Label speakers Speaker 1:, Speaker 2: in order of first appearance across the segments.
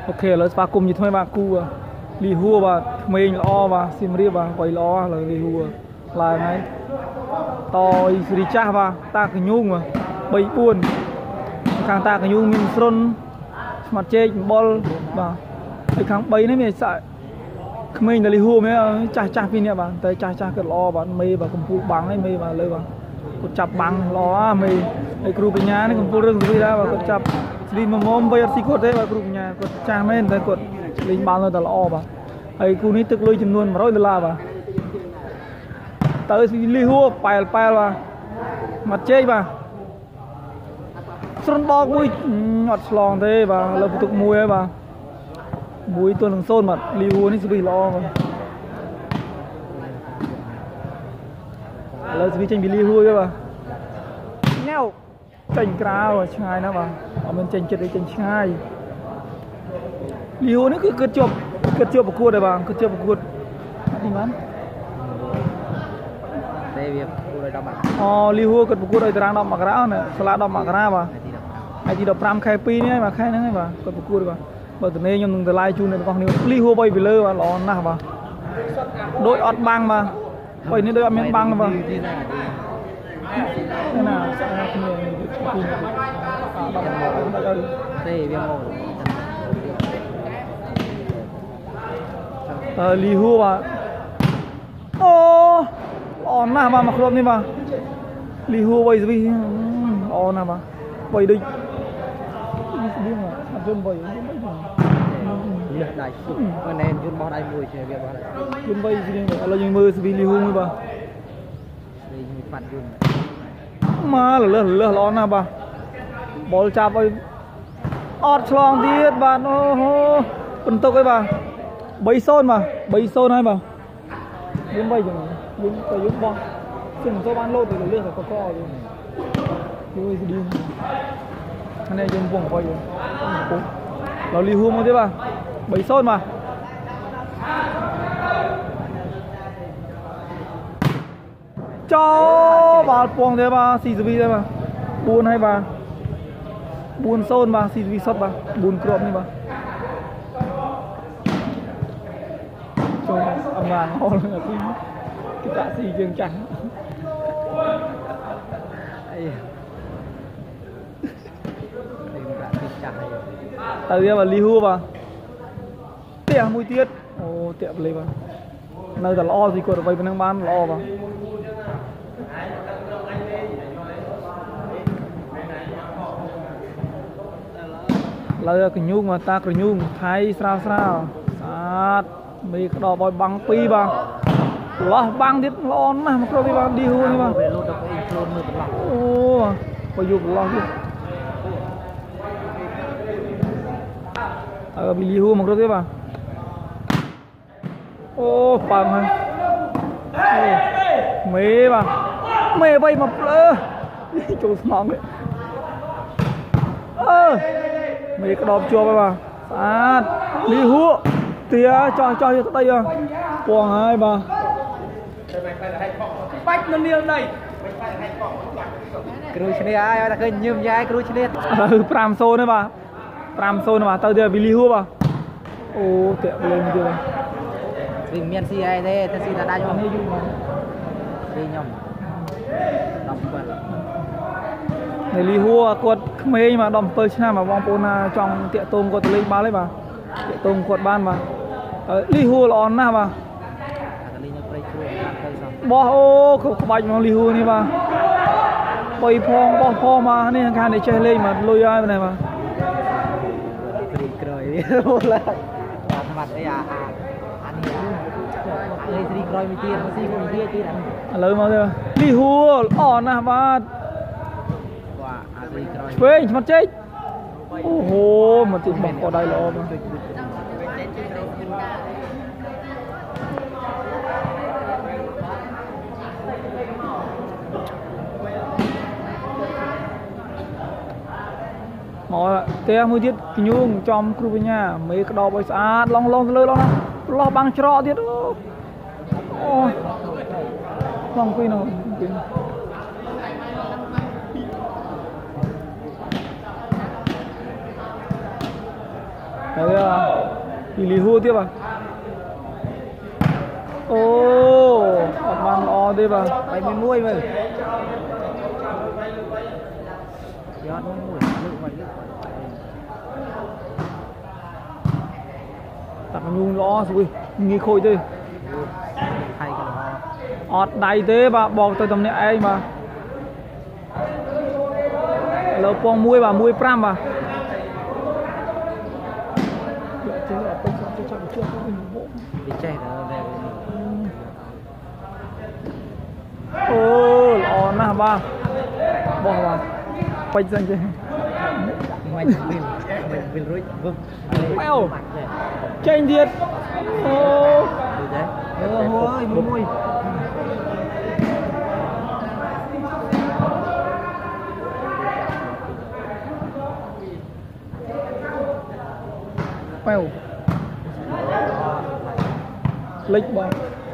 Speaker 1: ok là pha cùng như thôi bà cu lì hua bà mình lo bà sim ria bà quay lo là lì hua là ngay tôi đi cha bà ta cái nhung mà bay buồn càng ta cái nhung mình sơn mặt chơi ball bà cái kháng bay đấy mình sợ mình là lì hua mấy cha pin nè bà tay cha cái lo bà mê bà cầm phụ bằng ấy mê bà lấy bà cột chập bằng lo mê cái cừu bên nhà này cầm phụ rừng gì đó bà cột chập đi mà mồm bây giờ xí cột đấy bà cừu nhà cột cha mấy tay cột lính bao giờ là bàไอ้กูนี่ตึกลุยจำนวน$100ป่ะเตอร์สิลิฮัวไปว่ะมาเจ๊ป่ะส่วนบอกมุ้ยหอดลองเท่ป่ะเราตุกมวยป่ะมุ้ยตัวหนึ่งโซนมาลิฮัวนี่สิบล้อป่ะเราสิบเจนบิลิฮัวป่ะแนวเจนกราวช่างไงนะป่ะเอาเป็นเจนจุดเจนช่างไงลิฮัวนี่คือเกิดจบประกวดเลยบางเกิดประกวดนี่มันเดี๋ยวกูเลยดอกอ๋อลิฮัวเกิดประกวดเลยตารางดอกมะกราเนี่ยสลัดดอกมะกราป่ะไอ้ที่ดอกพรำแค่ปีนี้มาแค่นั้นไงป่ะเกิดประกวดป่ะเมื่อตอนนี้ยังต้องไล่จูนในกองนี้ลิฮัวไปเลยป่ะร้อนนะป่ะโดยอดบังป่ะไปนี่โดยอดเมียนบังป่ะนี่น่ะลิฮัวป่ะโอ้อ่อนนะป่ะมาครบนี่ป่ะลิฮัวไปสิอ่อนนะป่ะไปดินี่มาจนไปเลือดได้สุดวันนี้จนบ่ได้มวยใช่ไหมบ่ได้จนไปสิเรายังมือสิลิฮัวมั้ยป่ะยิงปัดยุ่งมาเลือดร้อนนะป่ะบอลจับไปออดฉลองดีดป่ะโอ้โหเป็นตกไอ้ป่ะbay sơn mà bay sơn hay mà yếm bay chẳng yếm phải yếm bom sừng cho ban lô thì lên phải co rồi yếm đi anh này yếm vùng quay rồi nó li hum không thế bà bay sơn mà cho bà buông thế bà xì dư thế bà buồn hay bà buồn sơn bà xì dư sót bà buồn cọp như bà âm vàng ho là cái tạ xì trường trắng tại vì là li hua mà tiệm mũi tiết ô tiệm lấy vào nơi là lo gì còn vậy bên đang bán lo vào là cái nhung mà ta cái nhung thái sao sátมีกระดอกบอยบังปีบ้างล้อบังดิบร้อนนะมันก็มีบางดีหูนี่บ้างโอ้ไปอยู่กับล้อที่มีดีหูมันก็ได้บ้างโอ้ปังเลยเมย์บ้างเมย์ไปมาเปล่าจูสมองเลยเมย์กระดอกชัวร์ไปบ้างสะอาดดีหูtía cho đây à quàng hai bà bách nó liêu đây cruise này ai ta khơi nhôm dài cruise này pram xô nữa bà pram xô nữa bà tao giờ bị li hua bà ô tiệm lên chưa bà vì miền si ai thế ta si ta đa cho đi nhom đọc quên này li hua quật mấy mà đom tơi china mà vong pona trong tiệm tôm quật lên ba lấy bà tiệm tôm quật ban mà li hua là on na bà bỏ ô không bạch mà li huaนี่bà bay phong bỏ kho màนี่ทางnày chơi lên mà lôi ai bên này mà cười là thằng mặt đây à anh ấy thì cười mi tiền mà xí cũng kia chứ lời mà thôi li hua on na bà về mặt chết ô hô mà chị bọc ở đây là mà mọi té mới tiết nhung trong khu vực nhà mấy cái đò bơi sát long lơ lo băng trọ tiết long quy nào đấy là thì lì hua tiếp à ô bằng o tiếp à
Speaker 2: 71 mà gió nó mùi nước
Speaker 1: tặng nhung lo rồi nghi khôi thế
Speaker 2: hay cái đó
Speaker 1: ọt đầy thế bà bọc tôi tầm này ai mà lỡ quăng muôi bà muôi pram bà
Speaker 2: bị che đó
Speaker 1: ô lo na bà bỏ bà quay sang chơi
Speaker 2: mình rối vâng
Speaker 1: mèo tranh thiệt ô
Speaker 2: ôi mùi
Speaker 1: mèo lịch bà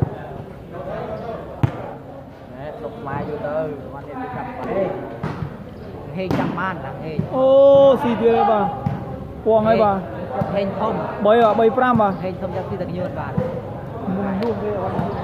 Speaker 2: lục mai vô tư con em đi cầm vào hê trăm man là hê
Speaker 1: ô xì kia đây bà quăng hay bà
Speaker 2: hê thông
Speaker 1: bay à bay pram bà
Speaker 2: hê thông chắc khi được như bạn
Speaker 1: mình luôn đây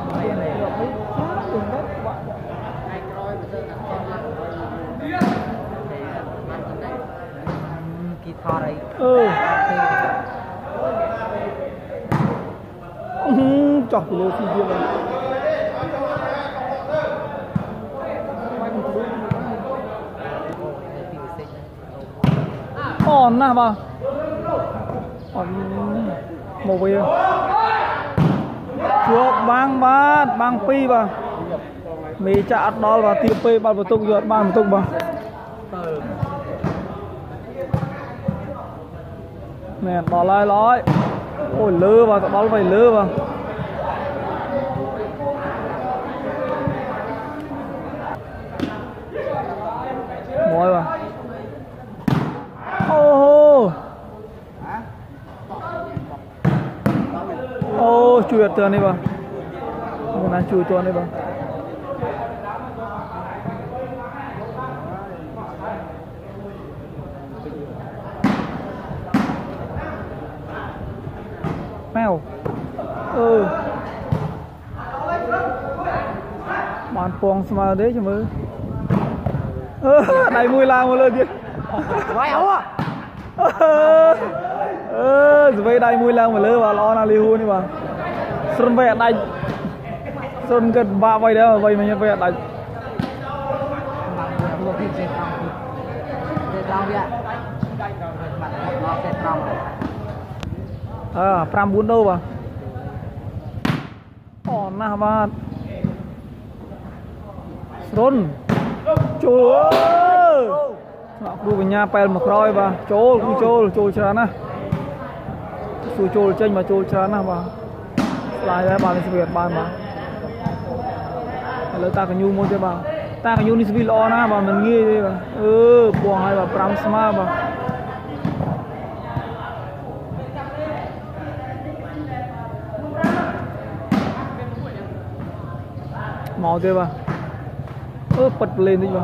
Speaker 2: guitar đấy
Speaker 1: chọc lừa xì kia bà on nè bà on một về chuột bang pi bà mì chặt đó và tiêu pi bà một tung giọt ba một tung bà nè bỏ lại lói ôi lơ bà đó phải lơ bà mồi bà ô chui tuần đi bà muốn ăn chui tuần đi bà mèo bàn pong smile đấy chứ mới đầy mùi lao một lần chứ
Speaker 2: quay áo à
Speaker 1: vậy đây mùi lao một lần và lo nào liu đi mà xuân về đây xuân cần ba vậy đó vậy mà như vậy đây pram bún đâu bà on na bà xuân chúa đu về nhà pel một roi bà trôi chán á trôi chênh mà trôi chán á bà lại ra bà lên Việt bà lấy ta cái nhu mua cho bà ta cái nhu đi Việt lo na bà mình nghe đi bà buông hai bà pram sma bà màu thế bà bật lên đi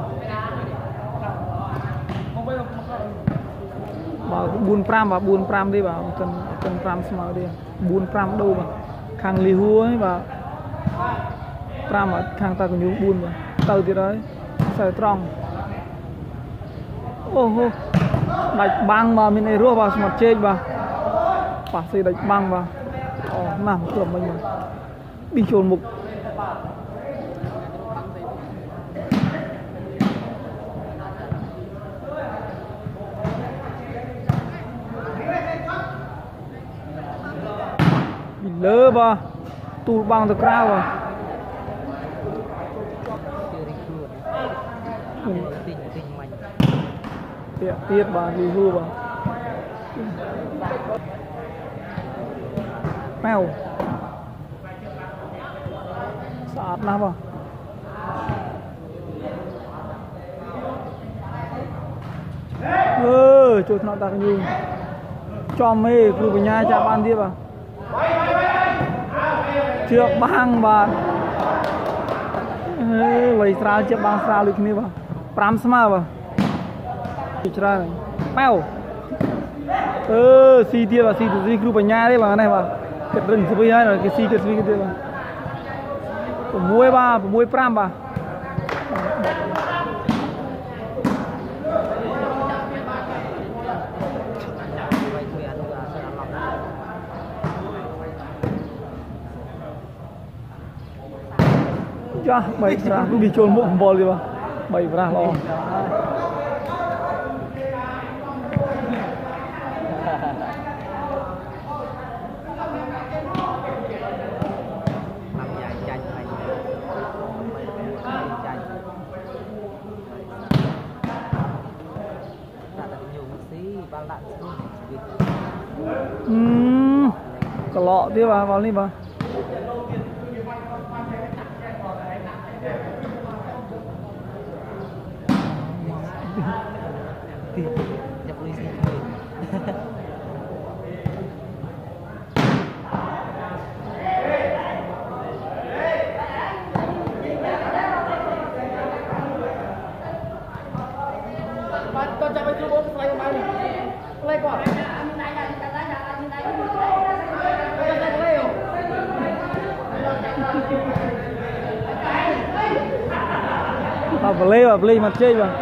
Speaker 1: bà buôn pram đi bà cần pram small đi buôn pram đâu mà khang li hua ấy bà pram ở khang ta còn nhúng buôn mà từ thì đấy sợi trong đạch băng mà mình này rùa vào mặt trên bà xây đạch băng bà nằm cửa mình mà đi chồn mục lơ bà tụ bằng được cao à tiết bà đi hư bà mèo sạt nào bà chuột nó đặt như cho mê cứ về nhà chạm ăn đi bà chưa bang bà vậy sao chưa bang sao được như bà pram sama bà chra này mèo xì tia và xì từ xì bánh nha đấy mà này mà cái rừng xì hay là cái xì cái tia mà muối pram ba cha bảy ra đi chôn mụn bò đi ba bảy ra lo cái lọ đi bà vào đi bà
Speaker 2: nhập ly xí
Speaker 3: con chào mấy chú bố lấy của mày lấy quả
Speaker 1: bà play mặt chơi bà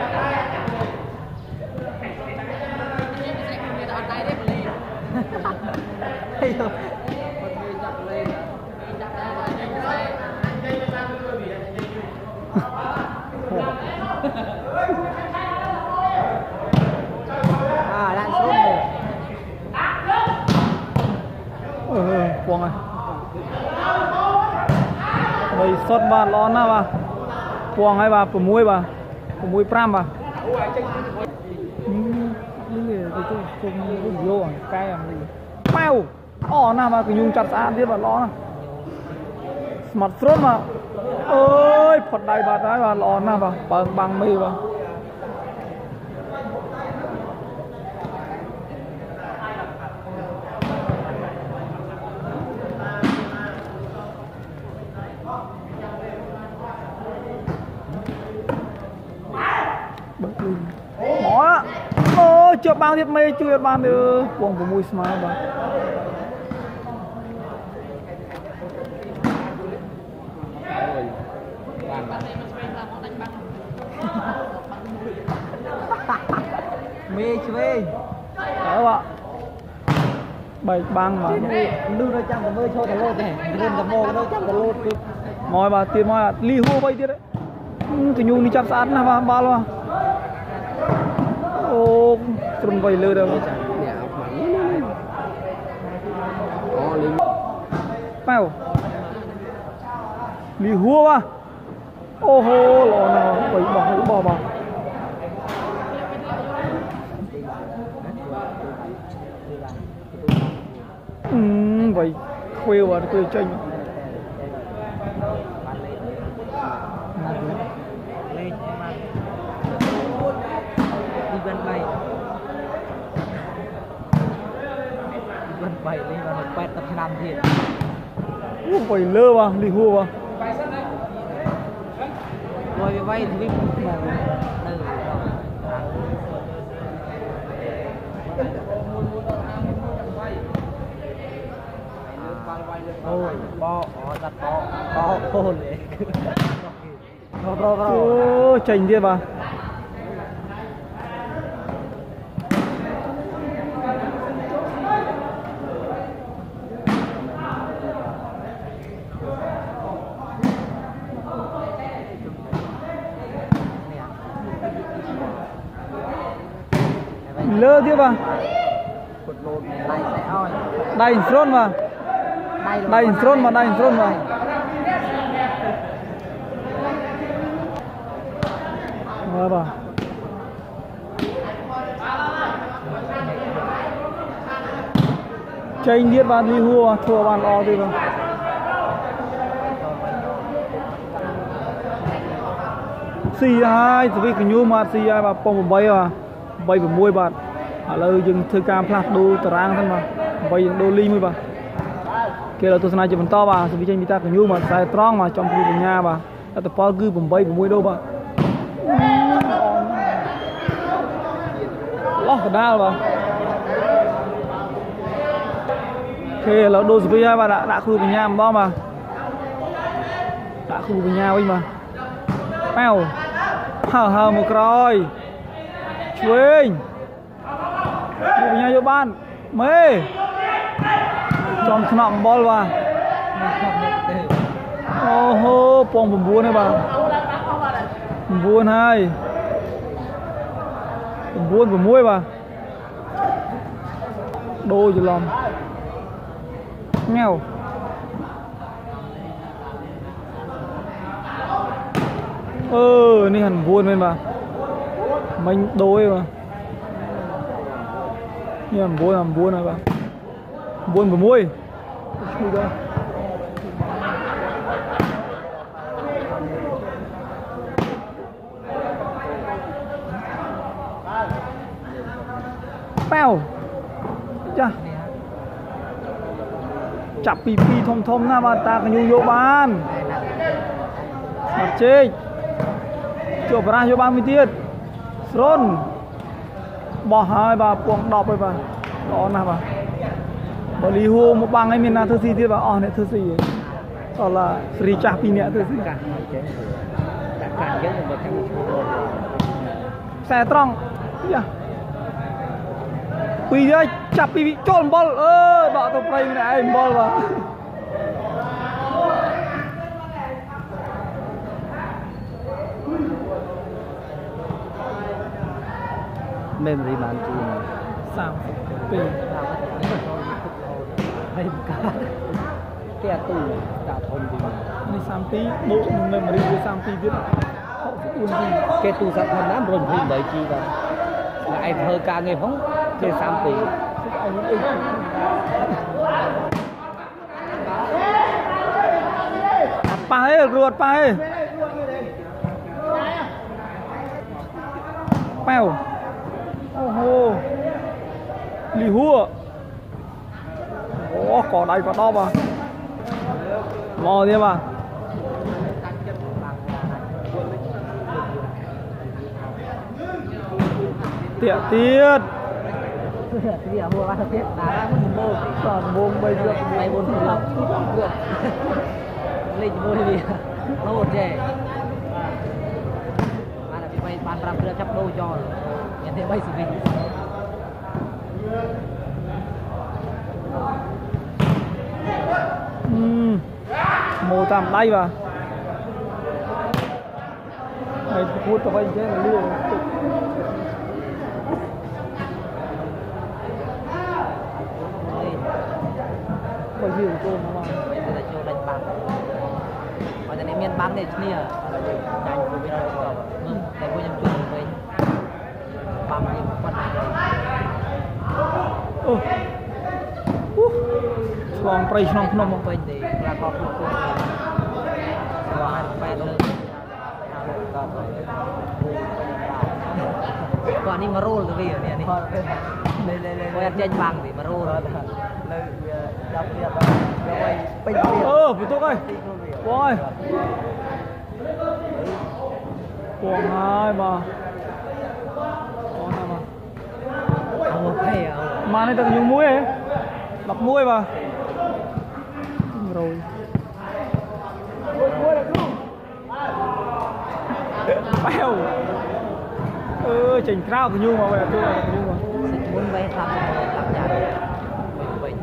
Speaker 2: đang xuống rồi
Speaker 1: quăng à đây sót bà lon na bà quăng hay bà muối pram bà vô cái mau na mà cái nhung chặt xa tiếp bà lo mặt sốt mà ơi phật đại bà trái bà lo na bà bằng mì bà đó ô chưa bao nhiêu mê chưa bao nhiêu quăng của mùi smile bà
Speaker 2: mê chơi
Speaker 1: đó bạn bảy băng mà
Speaker 2: đưa ra trăm cái mơ cho cái lô này lên cái mô nó trăm cái lô
Speaker 1: mọi bà tiền mọi ly hô bay tiết đấy cái nhung đi chắp sát là bà ba lo ô trùn vầy lơ đâu bao ly hô ba ô hô lò nào bảy bỏ bà vậy khuya và khuya tranh
Speaker 2: lên đi bên bay lên là một quẹt tập năm thiệt
Speaker 1: vậy lơ vào đi hua vào
Speaker 2: rồi bay thì ôi bo đặt bo hôn đấy
Speaker 1: ô tranh kia bà lơ tiếp bà đai front mà đai front mà rồi bà tranh biết bạn đi hua thua bạn lo đi bà xì hai vì cái nhu mà xì hai bà pong bay à bay vào môi bạn à lời dừng thời cam plat đô terang thân mà bay đô ly môi bà kia là tôi sẽ nói chuyện to bà vì tranh ta cái nhu mà sai strong mà trong khu nhà bà là tôi bao cứ vùng bay vào môi đô bà lo cái đau bà Khê là đôi với hai bà đã khu với nhà đó mà. Đã khu với nhà ấy mà. Mèo. Hờ một rồi. Chuyên. Khu với nhà vô ban. Mê. Trong nọng ball vào. Ô hô, bóng buồn này bà. Buồn hai. Buồn của muối bà. Đôi cho lòng. Nghèo. Này hẳn buồn bên bà. Mình đôi mà. Nhưng mà buồn này bà. Buồn của muối. Pèo. Chà. Chập pi thom na bà ta cái vô ban. Mặt chết. Chụp ra vô ban mới tiết. Sron. Bỏ hai bà cuồng đọc rồi bà. Đó nè bà. Bà lý hô một bằng ấy mình là thơ si tiết bà. Này thơ si. Đó là free chạp pi nẹ thơ si. Xe trông. Yeah. Pi dia chập pi chôn ball. Đọ tao play mình này ball vào.
Speaker 2: Memory man chi
Speaker 1: Sao? Pi.
Speaker 2: Hay cả. Cái tủ đã thôn đi.
Speaker 1: Này sam pi, bộ memory của sam pi tiết.
Speaker 2: Cái tủ sắt thôn nám rồi phim đợi chi vậy. Là em hơi ca nghe phóng cái sam pi.
Speaker 1: Pa ấy ruột pa ấy. Pèo. Ô lì hua. Có đây có đó mà. Mò đi mà. Tiện tiết.
Speaker 2: Bây giờ mua bán tiết đá mua
Speaker 1: còn buông bây giờ
Speaker 2: bay buôn lọc được lên mua đi nó chè mà là bị bay ban trăm đưa chấp đôi cho nhận thấy bay sự mình
Speaker 1: mô tạm đây vào mày phút cho bay thế là lừa bao nhiêu cô mà
Speaker 2: là chiều đánh bắn và cho nên miền bắn này kia đánh của bên đó để cô nhầm chuột với bắn thì quan
Speaker 1: lòng prey lòng
Speaker 2: không một bên thì là có một cô và phải lên còn đi mà roll cái gì này đi quen trên bằng thì mà roll
Speaker 1: phụ tốt ơi ôi cuồng hai mà mà này tận dùng muối ấy đập muối vào rồi bèo chỉnh cao của nhung mà vậy tôi là nhung mà
Speaker 2: muốn vay làm nhà mình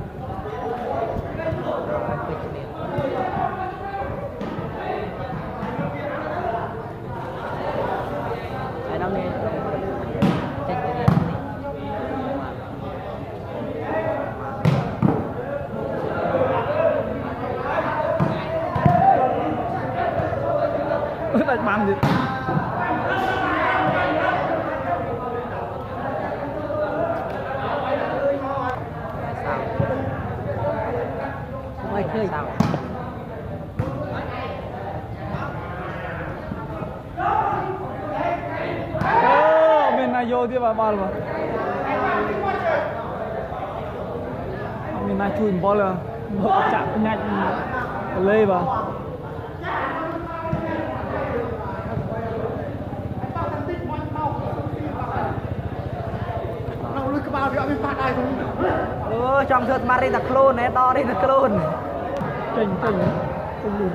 Speaker 2: ai đang nghe chỉnh cái gì
Speaker 1: đánh bắn gì
Speaker 2: chơi sao
Speaker 1: bên này vô đi vào ball mà bên này chui ball là một chạm nhanh lê vào
Speaker 3: nó lùi cái bao bị phát ai không
Speaker 2: trong thượt mặt đi thật luôn này to đi thật luôn
Speaker 1: Chênh luôn.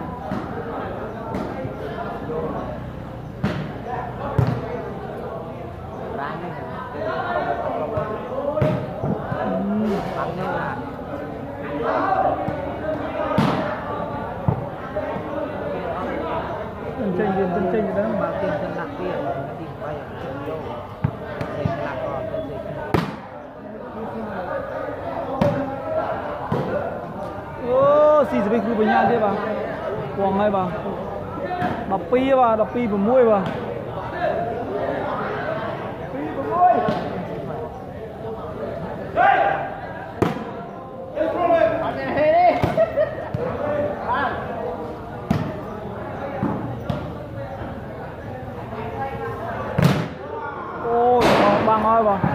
Speaker 2: bằng như là
Speaker 1: Tân chênh rồi đó.
Speaker 2: bao tiền cân nặng kia tìm quay vô để làm còn cái gì
Speaker 1: Xì dưới khu với nhau thế bà. Quảng ngay bà. Đập pi vào mũi bà. Ôi, băng ơi bà.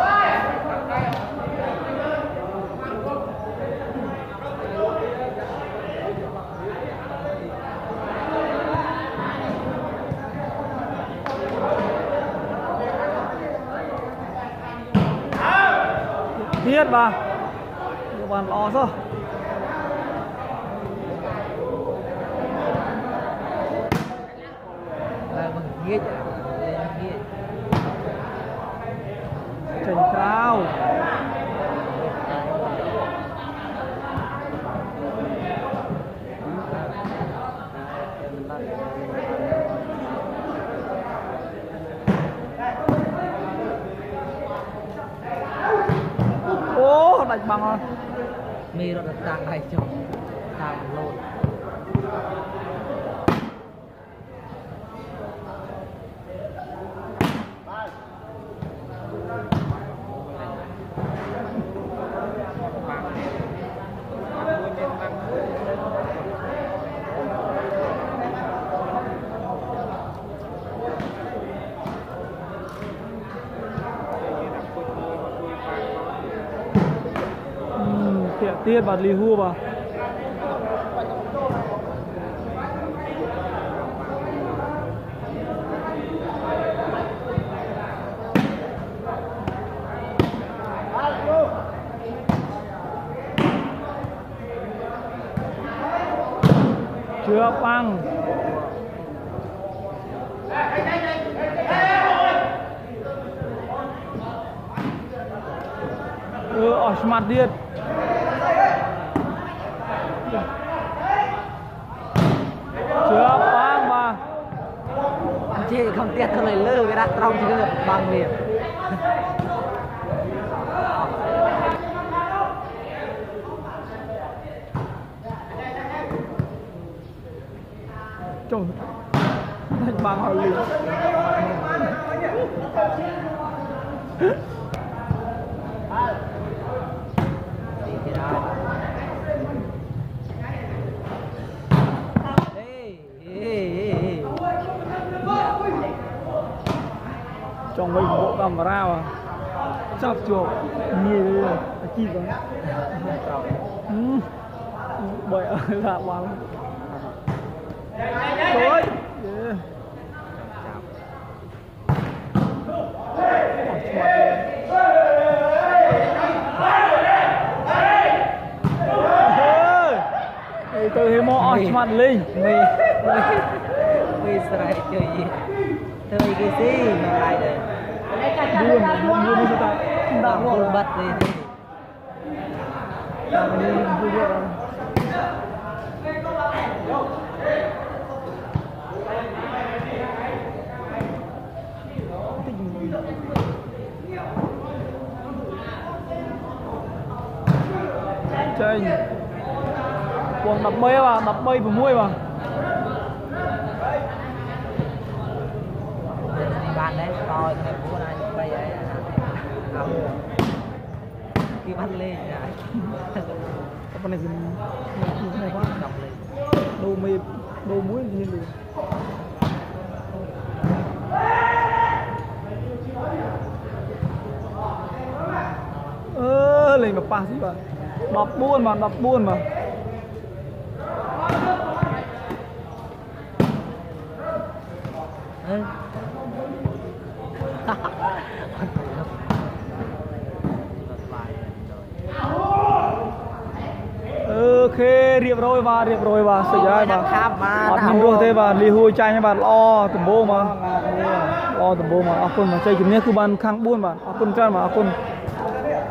Speaker 1: Thiết bà. Các bạn lo sao?
Speaker 2: nghiệt
Speaker 1: Trình cao. Ô, đánh bằng rồi.
Speaker 2: mi nó được tăng hay chồng tăng lộn
Speaker 1: Tiết bạt lì hua vào. Chưa băng. Smart điệt. Chưa băng mà.
Speaker 2: anh chị không tiếc thôi lấy lơ cái đặt trong chứ bằng liền
Speaker 1: Trời, đánh bằng họ liền. Trong mình bộ camera mà chọc chuột nhiều chi vậy bởi ở là bằng tối từ hiểm mò mặt linh
Speaker 2: mi sợi chơi gì chơi cái gì mà lại đây
Speaker 1: buồn như ta
Speaker 2: đã buồn bật đi
Speaker 1: chơi quần đập bay vào mũi vào
Speaker 2: đi bàn đấy coi cái bố này bay ấy khi bắt lên
Speaker 1: cái này thì này quá
Speaker 2: đọc lên
Speaker 1: đồ muối gì luôn lên mà pa gì vậy đập buôn mà រៀបរយបាទរៀបរយបាទសុខហើយបាទ
Speaker 2: ខាប់បាទ
Speaker 1: អត់មានរស់ទេបាទលីហួរចាញ់បាទល្អដំបូងមកល្អដំបូងមកអរគុណមកជ័យជំនះគឺបានខាង4បាទអរគុណច្រើនបាទអរគុណ